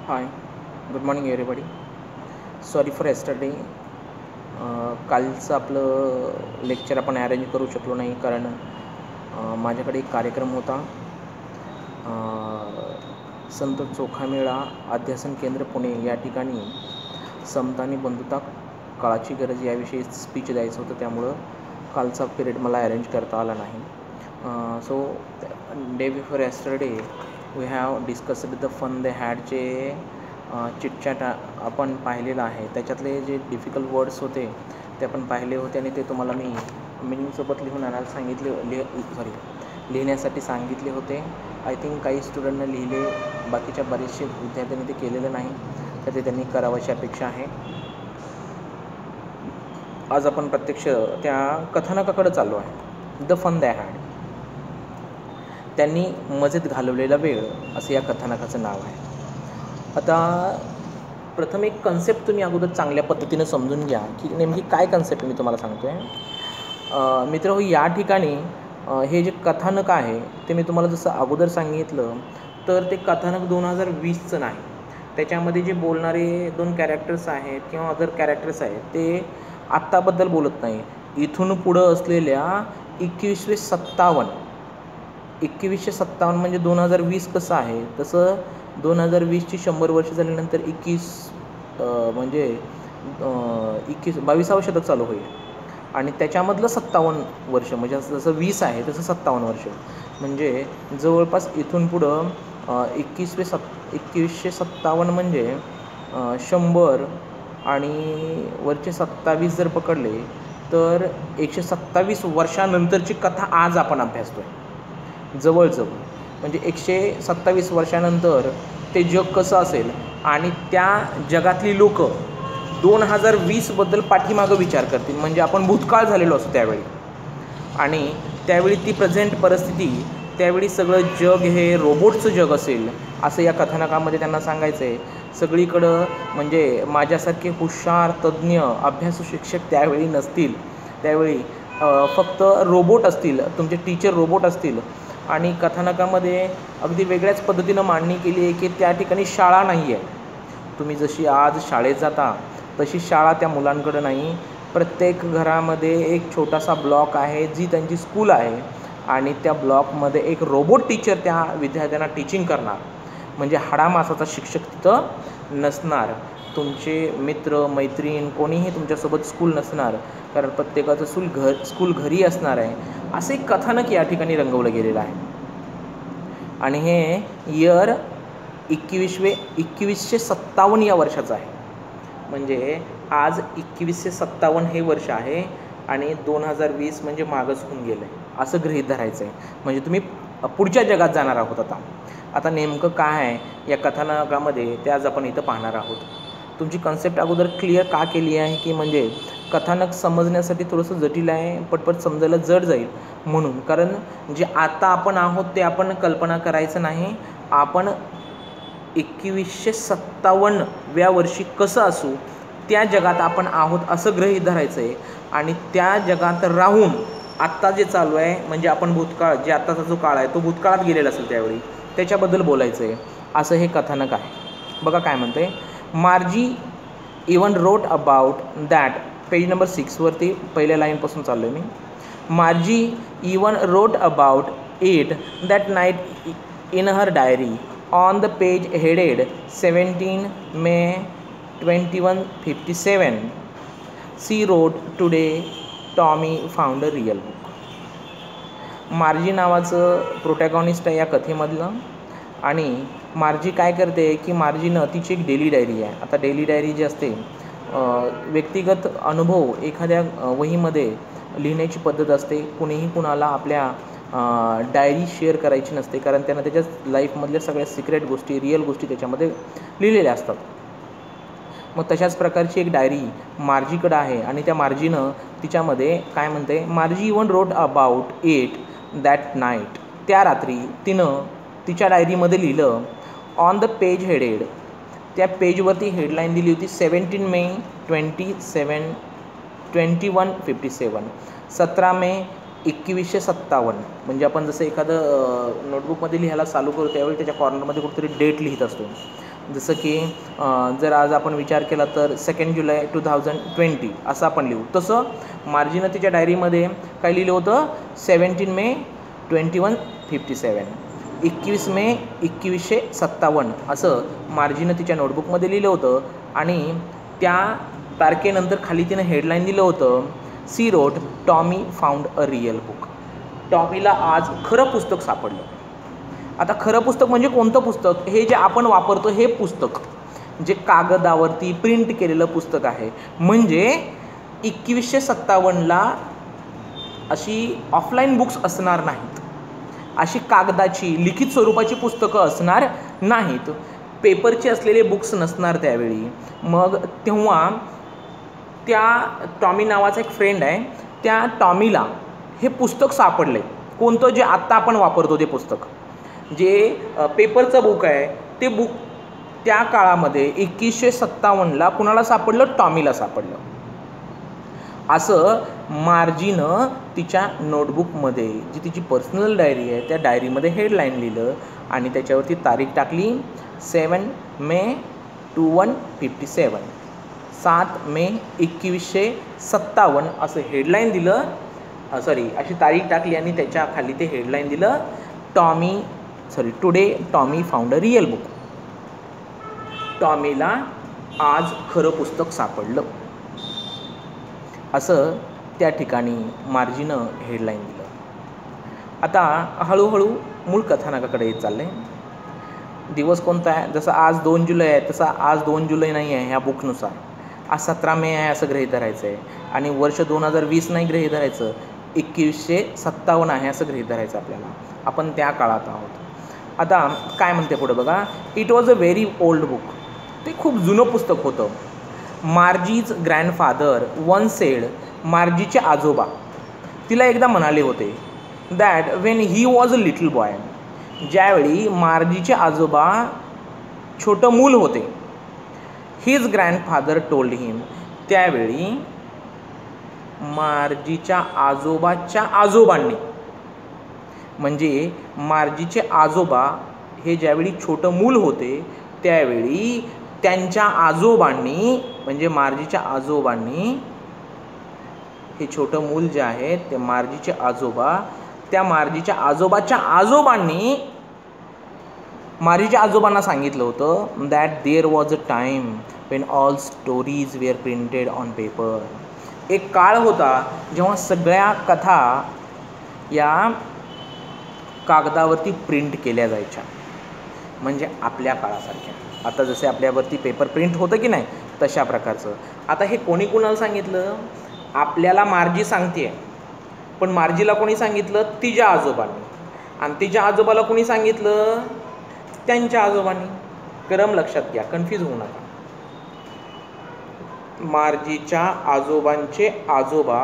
High, good morning everybody. Sorry for yesterday. कालचं आपलं lecture आपण अरेंज करू शकलो नाही कारण माझ्याकडे एक कार्यक्रम होता. संत चोखामेळा अध्यासन केंद्र पुणे या ठिकाणी समता आणि बंधुता काळाची गरज याविषयी स्पीच द्यायचं होतं, त्यामुळं कालचा पिरियड मला अरेंज करता आला नाही. So day before yesterday we have discussed the fun they हॅडचे चिटचॅट आपण पाहिलेलं आहे. त्याच्यातले जे डिफिकल्ट वर्ड्स होते ते आपण पाहिले होते आणि ते तुम्हाला मी मिनिंगसोबत लिहून आणायला लिहिण्यासाठी सांगितले होते. आय थिंक काही स्टुडंटने लिहिले, बाकीच्या बरेचसे विद्यार्थ्यांनी ते केलेलं नाही, तर ते त्यांनी करावयाची अपेक्षा आहे. आज आपण प्रत्यक्ष त्या कथानकाकडे चाललो आहे. द फन दे हॅड, त्यांनी मजेत घालवलेला वेळ, असं या कथानकाचं नाव आहे. आता प्रथम एक कन्सेप्ट तुम्ही अगोदर चांगल्या पद्धतीनं समजून घ्या की नेमकी काय कन्सेप्ट मी तुम्हाला सांगतो आहे. मित्र, या ठिकाणी हे जे कथानक आहे ते मी तुम्हाला जसं अगोदर सांगितलं, तर ते कथानक 2020चं नाही. त्याच्यामध्ये जे बोलणारे 2 कॅरेक्टर्स आहेत किंवा अदर कॅरेक्टर्स आहेत ते आत्ताबद्दल बोलत नाही. इथून पुढं असलेल्या 2157 म्हणजे 2020 कसं आहे तसं 2020ची 100 वर्ष झाल्यानंतर 22 22वं शतक चालू होईल आणि त्याच्यामधलं 57 वर्ष, म्हणजे जसं 20 आहे तसं 57 वर्ष, म्हणजे जवळपास इथून पुढं 2157 म्हणजे 100 आणि वरचे 27 जर पकडले तर 127 वर्षानंतरची कथा आज आपण अभ्यासतो आहे. जवळजवळ म्हणजे 127 वर्षानंतर ते जग कसं असेल आणि त्या जगातली लोक 2020बद्दल पाठीमागं विचार करतील, म्हणजे आपण भूतकाळ झालेलो असतो त्यावेळी, आणि त्यावेळी ती प्रेझेंट परिस्थिती, त्यावेळी सगळं जग हे रोबोटचं जग असेल असं या कथानकामध्ये त्यांना सांगायचं आहे. सगळीकडं म्हणजे माझ्यासारखे हुशार तज्ज्ञ अभ्यासू शिक्षक त्यावेळी नसतील, त्यावेळी फक्त रोबोट असतील, तुमचे टीचर रोबोट असतील. आणि कथानकामध्ये अगदी वेगळ्याच पद्धतीनं मांडणी केली आहे की त्या ठिकाणी शाळा नाही आहे. तुम्ही जशी आज शाळेत जाता तशी शाळा त्या मुलांकडं नाही. प्रत्येक घरामध्ये एक छोटासा ब्लॉक आहे जी त्यांची स्कूल आहे आणि त्या ब्लॉकमध्ये एक रोबोट टीचर त्या विद्यार्थ्यांना टीचिंग करणार, म्हणजे हाडामासाचा शिक्षक तिथं नसणार. तुमचे मित्र मैत्रीण कोणीही तुमच्यासोबत स्कूल नसणार, कारण प्रत्येकाचं स्कूल घरी असणार आहे. असे एक कथानक या ठिकाणी रंगवलं गेलेलं आहे. आणि हे इयर 2157 या वर्षाचं आहे, म्हणजे आज 2157 हे वर्ष आहे आणि 2020 म्हणजे मागच होऊन गेलं आहे असं गृहीत धरायचं आहे. म्हणजे तुम्ही पुढच्या जगात जाणार आहोत. आता नेमकं काय आहे या कथानकामध्ये ते आज आपण इथं पाहणार आहोत. तुमची कन्सेप्ट अगोदर क्लिअर का केली आहे की म्हणजे कथानक समजण्यासाठी थोडंसं जटिल आहे, पटपट समजायला जड जाईल म्हणून. कारण जे आता आपण आहोत ते आपण कल्पना करायचं नाही. आपण 2157व्या वर्षी कसं असू त्या जगात आपण आहोत असं गृहीत धरायचं आहे आणि त्या जगात राहून आत्ता जे चालू आहे, म्हणजे आपण भूतकाळ, जे आत्ताचा जो काळ आहे तो भूतकाळात गेलेला असेल त्यावेळी, त्याच्याबद्दल बोलायचं आहे असं हे कथानक आहे. बघा काय म्हणते. Margie even wrote about that, page number 6वरती पहिल्या लाईनपासून चाललो आहे मी. Margie even wrote about it that night in her diary on the page headed 17 May 2157. She wrote today Tommy found a real book. Margie नावाचं protagonist आहे या कथेमधलं. आणि मार्जी काय करते की मार्जीनं तिची एक डेली डायरी आहे. आता डेली डायरी जी असते, व्यक्तिगत अनुभव एखाद्या वहीमध्ये लिहिण्याची पद्धत असते. कुणीही कुणाला आपल्या डायरी शेअर करायची नसते, कारण त्यांना त्याच्या लाईफमधल्या सगळ्या सिक्रेट गोष्टी, रिअल गोष्टी त्याच्यामध्ये लिहिलेल्या असतात. मग तशाच प्रकारची एक डायरी मार्जीकडं आहे आणि त्या मार्जीनं तिच्यामध्ये काय म्हणते, Margie even wrote about it that night, त्या रात्री तिनं तिच्या डायरीमध्ये लिहिलं. ऑन द पेज हेडेड, त्या पेजवरती हेडलाईन दिली होती 17 मे 2157, 17 मे 2157. म्हणजे आपण जसं एखादं नोटबुकमध्ये लिहायला चालू करू त्यावेळी त्याच्या कॉर्नरमध्ये कुठेतरी डेट लिहित असतो. जसं की जर आज आपण विचार केला तर 2 जुलै 2020 असं आपण लिहू. तसं मार्जीनं तिच्या डायरीमध्ये काय लिहिलं होतं, 17 मे 2157, 21 मे 2157 असं मार्जीनं तिच्या नोटबुकमध्ये लिहिलं होतं. आणि त्या तारखेनंतर खाली तिनं हेडलाईन दिलं होतं, she wrote Tommy found a real book. टॉमीला आज खरं पुस्तक सापडलं. आता खरं पुस्तक म्हणजे कोणतं पुस्तक, हे जे आपण वापरतो हे पुस्तक जे कागदावरती प्रिंट केलेलं पुस्तक आहे. म्हणजे 2157ला अशी ऑफलाईन बुक्स असणार नाहीत, अशी कागदाची लिखित स्वरूपाची पुस्तकं असणार नाहीत, पेपरचे असलेले बुक्स नसणार त्यावेळी. मग तेव्हा त्या टॉमी नावाचा एक फ्रेंड आहे, त्या टॉमीला हे पुस्तक सापडले. कोणतं, जे आत्ता आपण वापरतो ते पुस्तक, जे पेपरचं बुक आहे ते बुक त्या काळामध्ये 2157ला कुणाला सापडलं, टॉमीला सापडलं. असं मार्जीनं तिच्या नोटबुकमध्ये, जी तिची पर्सनल डायरी आहे त्या डायरीमध्ये हेडलाईन लिहिलं आणि त्याच्यावरती तारीख टाकली 7 मे 2157, 7 मे 2157 असं हेडलाईन दिलं, अशी तारीख टाकली आणि त्याच्या खाली ते हेडलाईन दिलं, today Tommy found a real book. टॉमीला आज खरं पुस्तक सापडलं असं त्या ठिकाणी मार्जीनं हेडलाईन दिलं. आता हळूहळू मूळ कथानकाकडे येत चाललं आहे. दिवस कोणता आहे, जसं आज 2 जुलै आहे तसा आज 2 जुलै नाही आहे ह्या बुकनुसार, आज 17 मे आहे असं गृहीत धरायचं आहे. आणि वर्ष 2020 नाही गृहीत धरायचं, 2157 आहे असं गृहीत धरायचं आपल्याला. आपण त्या काळात आहोत. आता काय म्हणते पुढे बघा, it was a very old book. ते खूप जुनं पुस्तक होतं. मार्जीज ग्रँडफादर वन सेड, मार्जीचे आजोबा तिला एकदा म्हणाले होते, that when he was a little boy, ज्यावेळी मार्जीचे आजोबा छोटं मूल होते, हिज ग्रँडफादर टोल्ड हिम, त्यावेळी मार्जीच्या आजोबाच्या आजोबांनी, म्हणजे मार्जीचे आजोबा हे ज्यावेळी छोटं मूल होते त्यावेळी त्यांच्या आजोबांनी, म्हणजे मार्जीच्या आजोबांनी, हे छोटं मूल जे आहे ते मार्जीचे आजोबा, त्या मार्जीच्या आजोबाच्या आजोबांनी मार्जीच्या आजोबांना सांगितलं होतं, that there was a time when all stories were printed on paper. एक काळ होता जेव्हा सगळ्या कथा या कागदावरती प्रिंट केल्या जायच्या, म्हणजे आपल्या काळासारख्या. आता जसे आपल्यावरती पेपर प्रिंट होतं की नाही तशा प्रकारचं. आता हे कोणी कुणाला सांगितलं, आपल्याला मार्जी सांगते, पण मार्जीला कोणी सांगितलं, तिच्या आजोबांनी. आणि तिच्या आजोबाला कोणी सांगितलं, त्यांच्या आजोबांनी. क्रम लक्षात घ्या, कन्फ्यूज होऊ नका. मार्जीच्या आजोबांचे आजोबा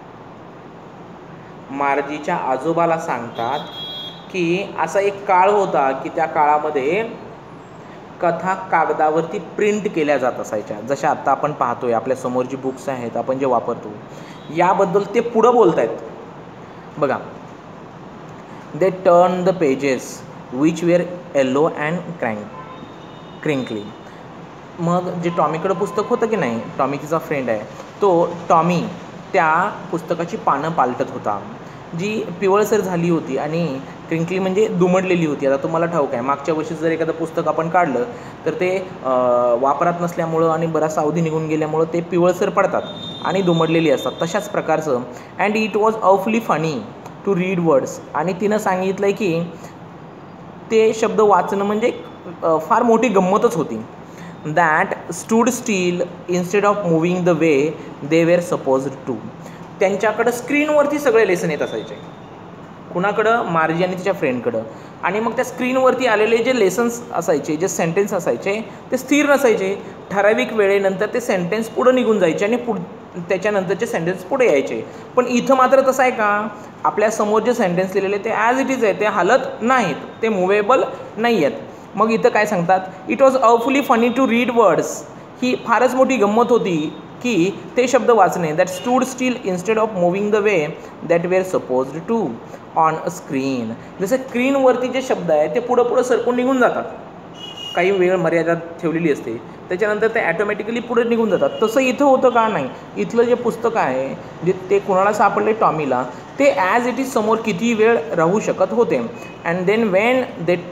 मार्जीच्या आजोबाला सांगतात की असा एक काळ होता की त्या काळामध्ये कथा कागदावरती प्रिंट केल्या जात असायच्या, जशा आत्ता आपण पाहतोय आपल्या समोर जी बुक्स आहेत आपण जे वापरतो याबद्दल ते पुढं बोलत आहेत बघा. They turn the pages which were yellow and crinkly. मग जे टॉमीकडं पुस्तक होतं की नाही, टॉमी तिचा फ्रेंड आहे, तो टॉमी त्या पुस्तकाची पानं पालटत होता, जी पिवळसर झाली होती आणि क्रिंकली म्हणजे दुमडलेली होती. आता तुम्हाला ठाऊक आहे, मागच्या वर्षी जर एखादं पुस्तक आपण काढलं तर ते वापरात नसल्यामुळं आणि बराचसा अवधी निघून गेल्यामुळं ते पिवळसर पडतात आणि दुमडलेली असतात. तशाच प्रकारचं. And it was awfully funny to read words. आणि तिनं सांगितलं आहे की ते शब्द वाचणं म्हणजे फार मोठी गंमतच होती. That stood still instead of moving the way they were supposed to. त्यांच्याकडं स्क्रीनवरती सगळे लेसन येत असायचे. कुणाकडं, मार्जी आणि तिच्या फ्रेंडकडं. आणि मग त्या स्क्रीनवरती आलेले जे लेसन्स असायचे, जे सेंटेन्स असायचे ते स्थिर नसायचे. ठराविक वेळेनंतर ते सेंटेन्स पुढं निघून जायचे आणि त्याच्यानंतरचे सेंटेन्स पुढे यायचे. पण इथं मात्र तसं आहे का, आपल्यासमोर जे सेंटेन्स लिहिलेले ते ॲज इट इज आहे, ते हालत नाहीत, ते मुव्हेबल नाही आहेत. मग इथं काय सांगतात, it was awfully funny to read words. ही फारच मोठी गंमत होती की ते शब्द वाचणे. That stood still instead of moving the way that were supposed to on a screen. जसं स्क्रीनवरती जे शब्द आहे ते पुढं पुढं सरकून निघून जातात. काही वेळ मर्यादा ठेवलेली असते, त्याच्यानंतर ते ॲटोमॅटिकली पुढे निघून जातात. तसं इथं होतं का? नाही. इथलं जे पुस्तक आहे जे ते कोणाला सापडले, टॉमीला, ते ॲज इट इज समोर किती वेळ राहू शकत होते. And then when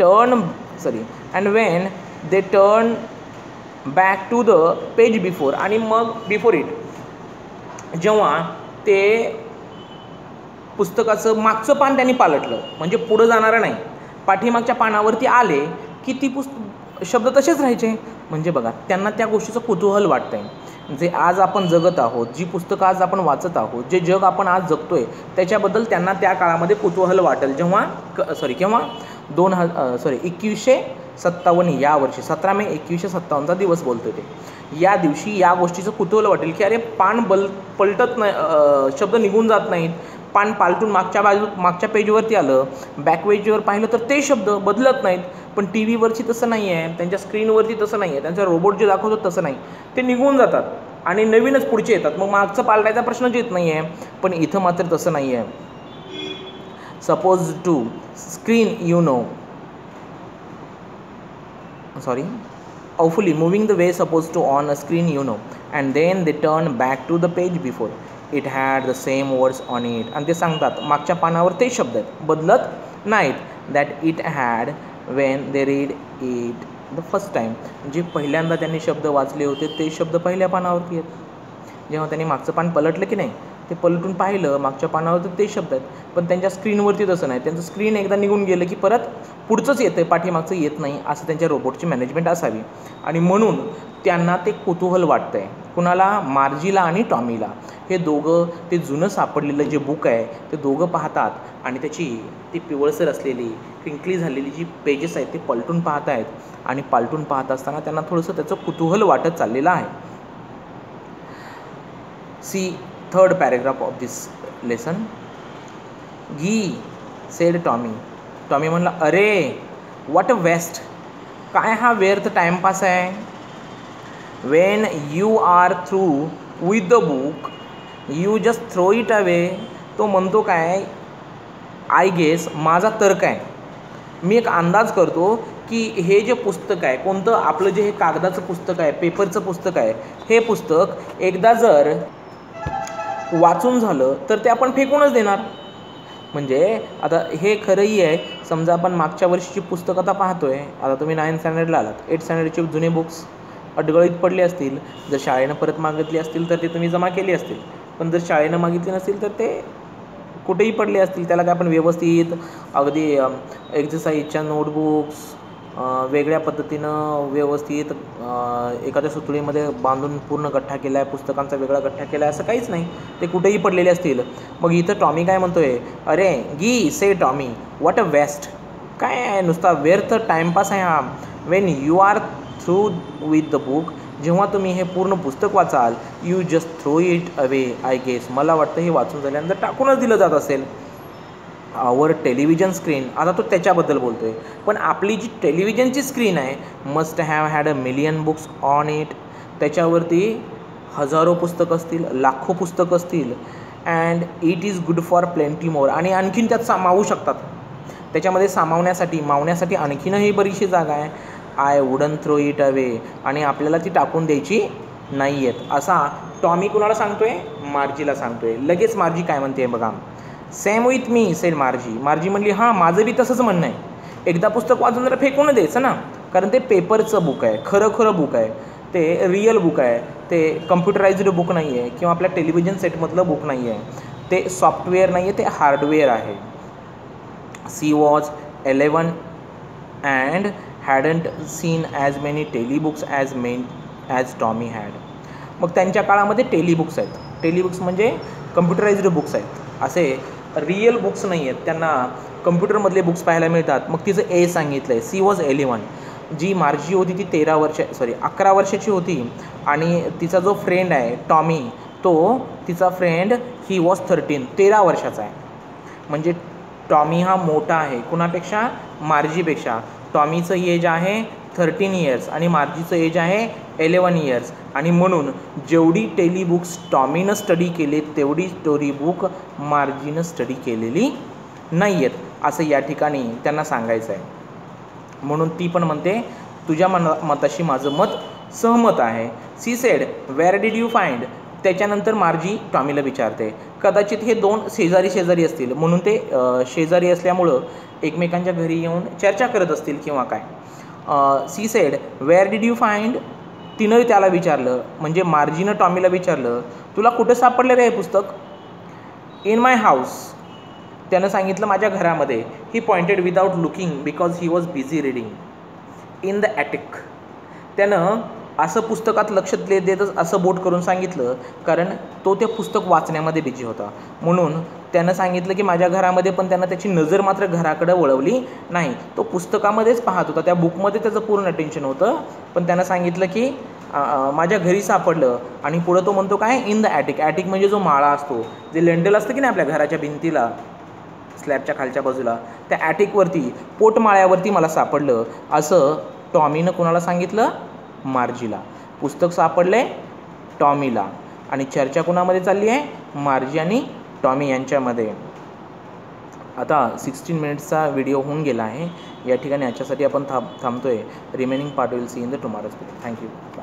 they turn back to the page before, आणि मग बिफोर इट जेव्हा ते पुस्तकाचं मागचं पान त्यांनी पालटलं, म्हणजे पुढं जाणारं नाही, पाठीमागच्या पानावरती आले की ती शब्द तसेच राहायचे. म्हणजे बघा, त्यांना त्या गोष्टीचं कुतूहल वाटतं आहे. जे आज आपण जगत आहोत, जी पुस्तकं आज आपण वाचत आहोत, जे जग आपण आज जगतोय, त्याच्याबद्दल त्यांना त्या काळामध्ये कुतूहल वाटेल. केव्हा 1957 या वर्षी 17 मे 1957चा दिवस बोलतोय ते. या दिवशी या गोष्टीचं कुतूहल वाटेल की अरे पान पलटत नाही, शब्द निघून जात नाहीत, पान पालटून मागच्या पेजवरती आलं, बॅक पेजवर पाहिलं तर ते शब्द बदलत नाहीत. पण टी व्हीवरची तसं नाही आहे, त्यांच्या स्क्रीनवरती तसं नाही आहे, त्यांचा रोबोट जे दाखवतो तसं नाही, ते निघून जातात आणि नवीनच पुढचे येतात. मग मागचं पालटायचा प्रश्नच येत नाही आहे. पण इथं मात्र तसं नाही आहे. Suppose to screen awfully moving the way supposed to on a screen, and then they turn back to the page before it had the same words on it. आणि ते सांगतात मागच्या पानावर ते शब्द आहेत, बदलत नाहीत, that it had when they read it the first time. जे पहिल्यांदा त्यांनी शब्द वाचले होते ते शब्द पहिल्या पानावरती आहेत. जेव्हा त्यांनी मागचं पान पलटलं की नाही, ते पलटून पाहिलं मागच्या पानावर तर ते शब्द आहेत. पण त्यांच्या स्क्रीनवरती तसं नाही, त्यांचं स्क्रीन एकदा निघून गेलं की परत पुढचंच येतं आहे, पाठीमागचं येत नाही. असं त्यांच्या रोबोटची मॅनेजमेंट असावी. आणि म्हणून त्यांना ते कुतूहल वाटतं आहे. कुणाला? मार्जीला आणि टॉमीला. हे दोघं ते जुनं सापडलेलं जे बुक आहे ते दोघं पाहतात आणि त्याची ती पिवळसर असलेली क्रिंकली झालेली जी पेजेस आहेत ते पलटून पाहत आहेत. आणि पालटून पाहत असताना त्यांना थोडंसं त्याचं कुतूहल वाटत चाललेलं आहे. See third paragraph of this lesson. Gee said Tommy. Tommy म्हणला, अरे व्हॉट अ वेस्ट, काय हा व्यर्थ टाईमपास आहे. When you are through with the book you just throw it away. तो म्हणतो काय, आय गेस, माझा तर्क आहे, मी एक अंदाज करतो की हे जे पुस्तक आहे, कोणतं आपलं जे हे कागदाचं पुस्तक आहे, पेपरचं पुस्तक आहे, हे पुस्तक एकदा जर वाचून झालं तर ते आपण फेकूनच देणार. म्हणजे आता हे खरंही आहे. समजा आपण मागच्या वर्षीची पुस्तकं आता पाहतोय, आता तुम्ही 9th स्टँडर्डला आलात, 8th स्टँडर्डचे जुने बुक्स अडगळीत पडले असतील, जर शाळेनं परत मागितली असतील तर ते तुम्ही जमा केली असतील. पण जर शाळेनं मागितली नसतील तर ते कुठेही पडले असतील. त्याला काय आपण व्यवस्थित अगदी एक्झरसाईजच्या नोटबुक्स वेगळ्या पद्धतीनं व्यवस्थित एखाद्या सुतळीमध्ये बांधून पूर्ण गठ्ठा केला आहे, पुस्तकांचा वेगळा गठ्ठा केला आहे, असं काहीच नाही. ते कुठेही पडलेले असतील. मग इथं टॉमी काय म्हणतोय, अरे gee say Tommy what a waste, काय आहे नुसता व्यर्थ टाईमपास आहे हा. When you are through with the book, जेव्हा तुम्ही हे पूर्ण पुस्तक वाचाल, you just throw it away, I guess, मला वाटतं हे वाचून झाल्यानंतर टाकूनच दिलं जात असेल. आवर टेलिव्हिजन स्क्रीन, आता तो त्याच्याबद्दल बोलतो आहे. पण आपली जी टेलिव्हिजनची स्क्रीन आहे, must have had a million books on it, त्याच्यावरती हजारो पुस्तकं असतील, लाखो पुस्तकं असतील. And it is good for plenty more, आणि आणखीन त्यात सामावू शकतात. त्याच्यामध्ये मावण्यासाठी आणखीनही बरीचशी जागा आहे. I wouldn't throw it away, आणि आपल्याला ती टाकून द्यायची नाही आहेत. असा टॉमी कुणाला सांगतोय? मार्जीला सांगतोय. लगेच मार्जी काय म्हणते बघा. Same with me said Margie. Margie म्हणली, हां माझं बी तसंच म्हणणं आहे. एकदा पुस्तक वाचून जरा फेकून द्यायचं ना, कारण ते पेपरचं बुक आहे, खरं बुक आहे, ते रिअल बुक आहे, ते कम्प्युटराइज्ड बुक नाही आहे किंवा आपल्या टेलिव्हिजन सेटमधलं बुक नाही आहे, ते सॉफ्टवेअर नाही आहे, ते हार्डवेअर आहे. She was 11 and hadn't seen as many telebooks as Tommy had. मग त्यांच्या काळामध्ये टेलीबुक्स आहेत. टेलीबुक्स म्हणजे कम्प्युटराइज्ड बुक्स आहेत, असे रिअल बुक्स नाही आहेत. त्यांना कम्प्युटरमधले बुक्स पाहायला मिळतात. मग तिचं एज सांगितलं आहे. She was 11. जी मार्जी होती ती 11 वर्षाची होती. आणि तिचा जो फ्रेंड आहे टॉमी, तो तिचा फ्रेंड ही वॉज 13 वर्षाचा आहे. म्हणजे टॉमी हा मोठा आहे कुणापेक्षा? मार्जीपेक्षा. टॉमीचं एज आहे 13 इयर्स आणि मार्जीचं एज आहे 11 इयर्स. आणि म्हणून जेवढी टेलीबुक्स टॉमीनं स्टडी केले तेवढी स्टोरी बुक मार्जीनं स्टडी केलेली नाही आहेत, असं या ठिकाणी त्यांना सांगायचं आहे. म्हणून ती पण म्हणते, तुझ्या मताशी माझं मत सहमत आहे. She said where did you find. त्याच्यानंतर मार्जी टॉमीला विचारते. कदाचित हे दोन शेजारी शेजारी असतील म्हणून ते शेजारी असल्यामुळं एकमेकांच्या घरी येऊन चर्चा करत असतील किंवा काय. She said where did you find. तिनं त्याला विचारलं, म्हणजे मार्जीनं टॉमीला विचारलं, तुला कुठं सापडलं रे हे पुस्तक. In my house. त्यानं सांगितलं माझ्या घरामध्ये. He pointed without looking because he was busy reading. In the attic. त्यानं असं पुस्तकात लक्ष देतच असं बोट करून सांगितलं कारण तो ते पुस्तक वाचण्यामध्ये बिझी होता. म्हणून त्यानं सांगितलं की माझ्या घरामध्ये, पण त्यानं त्याची नजर मात्र घराकडे वळवली नाही. तो पुस्तकामध्येच पाहत होता, त्या बुकमध्ये त्याचं पूर्ण अटेन्शन होतं. पण त्यानं सांगितलं की माझ्या घरी सापडलं. आणि पुढं तो म्हणतो काय, इन द ॲटिक. ॲटिक म्हणजे जो माळा असतो, जे लेंडल असतं की नाही आपल्या घराच्या भिंतीला स्लॅबच्या खालच्या बाजूला, त्या ॲटिकवरती पोटमाळ्यावरती मला सापडलं असं टॉमीनं कुणाला सांगितलं, मार्जीला. पुस्तक सापडले टॉमीला आणि चर्चा कुणामध्ये चालली आहे, मार्जी आणि टॉमी यांच्यामध्ये. आता 16 मिनिट्सचा व्हिडिओ होऊन गेला आहे. या ठिकाणी याच्यासाठी आपण थांबतोय. Remaining part will see in the tomorrow's video. Thank you.